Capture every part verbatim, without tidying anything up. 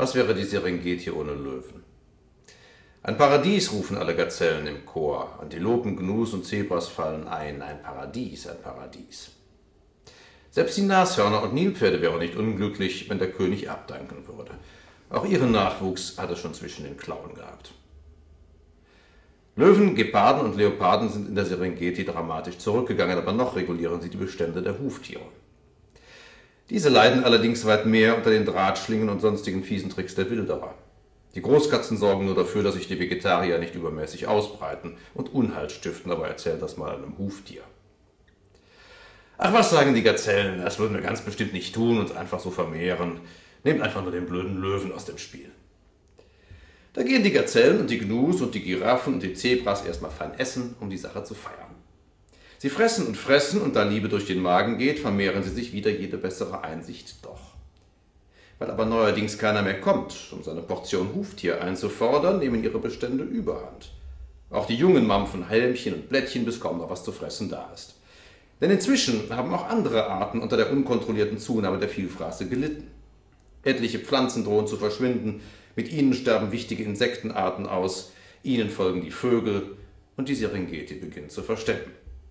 Was wäre die Serengeti ohne Löwen? Ein Paradies, rufen alle Gazellen im Chor. Antilopen, Gnus und Zebras fallen ein. Ein Paradies, ein Paradies. Selbst die Nashörner und Nilpferde wären nicht unglücklich, wenn der König abdanken würde. Auch ihren Nachwuchs hat er schon zwischen den Klauen gehabt. Löwen, Geparden und Leoparden sind in der Serengeti dramatisch zurückgegangen, aber noch regulieren sie die Bestände der Huftiere. Diese leiden allerdings weit mehr unter den Drahtschlingen und sonstigen fiesen Tricks der Wilderer. Die Großkatzen sorgen nur dafür, dass sich die Vegetarier nicht übermäßig ausbreiten und Unheil stiften, aber erzählt das mal einem Huftier. Ach, was sagen die Gazellen? Das würden wir ganz bestimmt nicht tun, uns einfach so vermehren. Nehmt einfach nur den blöden Löwen aus dem Spiel. Da gehen die Gazellen und die Gnus und die Giraffen und die Zebras erstmal fein essen, um die Sache zu feiern. Sie fressen und fressen, und da Liebe durch den Magen geht, vermehren sie sich wieder jede bessere Einsicht doch. Weil aber neuerdings keiner mehr kommt, um seine Portion Huftier einzufordern, nehmen ihre Bestände überhand. Auch die Jungen mampfen Helmchen und Blättchen, bis kaum noch was zu fressen da ist. Denn inzwischen haben auch andere Arten unter der unkontrollierten Zunahme der Vielfraße gelitten. Etliche Pflanzen drohen zu verschwinden, mit ihnen sterben wichtige Insektenarten aus, ihnen folgen die Vögel und die Serengeti beginnt zu versteppen.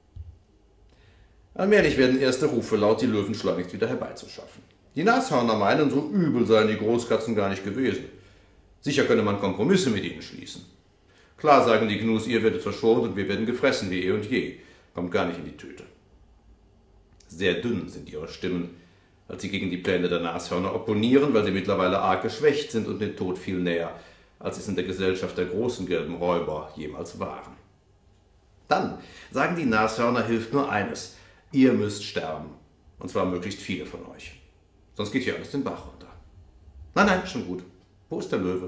Allmählich werden erste Rufe laut, die Löwen schleunigst wieder herbeizuschaffen. Die Nashörner meinen, so übel seien die Großkatzen gar nicht gewesen. Sicher könne man Kompromisse mit ihnen schließen. Klar, sagen die Gnus, ihr werdet verschont und wir werden gefressen wie eh und je. Kommt gar nicht in die Tüte. Sehr dünn sind ihre Stimmen, als sie gegen die Pläne der Nashörner opponieren, weil sie mittlerweile arg geschwächt sind und dem Tod viel näher, als es in der Gesellschaft der großen gelben Räuber jemals waren. Dann sagen die Nashörner, hilft nur eines: Ihr müsst sterben, und zwar möglichst viele von euch. Sonst geht hier alles den Bach runter. Nein, nein, schon gut. Wo ist der Löwe?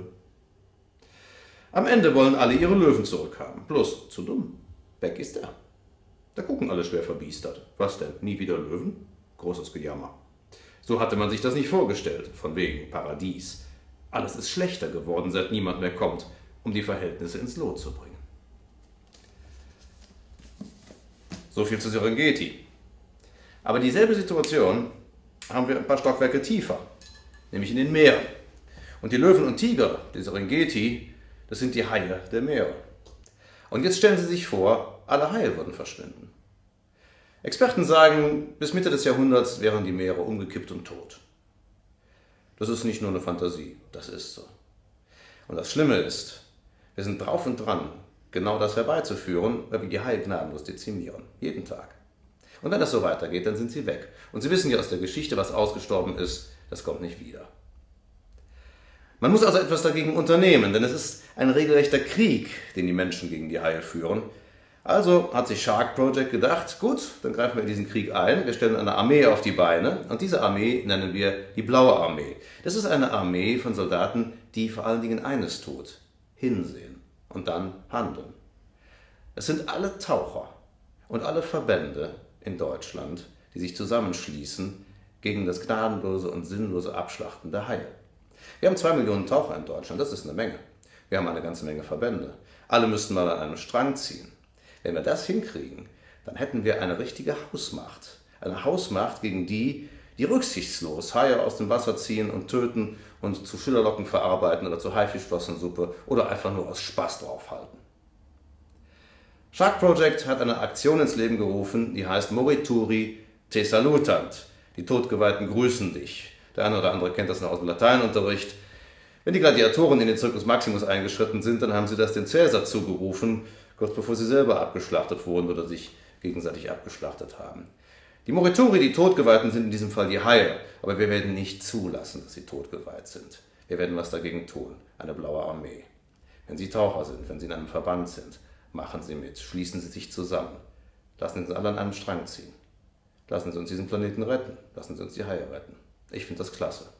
Am Ende wollen alle ihre Löwen zurückhaben. Bloß zu dumm. Weg ist er. Da gucken alle schwer verbiestert. Was denn? Nie wieder Löwen? Großes Gejammer. So hatte man sich das nicht vorgestellt. Von wegen Paradies. Alles ist schlechter geworden, seit niemand mehr kommt, um die Verhältnisse ins Lot zu bringen. So viel zu Serengeti. Aber dieselbe Situation haben wir ein paar Stockwerke tiefer, nämlich in den Meeren. Und die Löwen und Tiger, die Serengeti, das sind die Haie der Meere. Und jetzt stellen Sie sich vor, alle Haie würden verschwinden. Experten sagen, bis Mitte des Jahrhunderts wären die Meere umgekippt und tot. Das ist nicht nur eine Fantasie, das ist so. Und das Schlimme ist, wir sind drauf und dran, genau das herbeizuführen, weil wir die Haie gnadenlos dezimieren, jeden Tag. Und wenn das so weitergeht, dann sind sie weg. Und Sie wissen ja aus der Geschichte, was ausgestorben ist, das kommt nicht wieder. Man muss also etwas dagegen unternehmen, denn es ist ein regelrechter Krieg, den die Menschen gegen die Haie führen. Also hat sich Shark Project gedacht, gut, dann greifen wir in diesen Krieg ein, wir stellen eine Armee auf die Beine, und diese Armee nennen wir die Blaue Armee. Das ist eine Armee von Soldaten, die vor allen Dingen eines tut: hinsehen und dann handeln. Es sind alle Taucher und alle Verbände in Deutschland, die sich zusammenschließen gegen das gnadenlose und sinnlose Abschlachten der Haie. Wir haben zwei Millionen Taucher in Deutschland, das ist eine Menge. Wir haben eine ganze Menge Verbände. Alle müssten mal an einem Strang ziehen. Wenn wir das hinkriegen, dann hätten wir eine richtige Hausmacht. Eine Hausmacht gegen die, die rücksichtslos Haie aus dem Wasser ziehen und töten und zu Schillerlocken verarbeiten oder zu Haifischflossensuppe oder einfach nur aus Spaß draufhalten. Shark Project hat eine Aktion ins Leben gerufen, die heißt Morituri te salutant. Die Todgeweihten grüßen dich. Der eine oder andere kennt das noch aus dem Lateinunterricht. Wenn die Gladiatoren in den Circus Maximus eingeschritten sind, dann haben sie das den Cäsar zugerufen, kurz bevor sie selber abgeschlachtet wurden oder sich gegenseitig abgeschlachtet haben. Die Morituri, die Todgeweihten, sind in diesem Fall die Haie, aber wir werden nicht zulassen, dass sie todgeweiht sind. Wir werden was dagegen tun, eine blaue Armee. Wenn Sie Taucher sind, wenn Sie in einem Verband sind, machen Sie mit, schließen Sie sich zusammen. Lassen Sie uns alle an einem Strang ziehen. Lassen Sie uns diesen Planeten retten. Lassen Sie uns die Haie retten. Ich finde das klasse.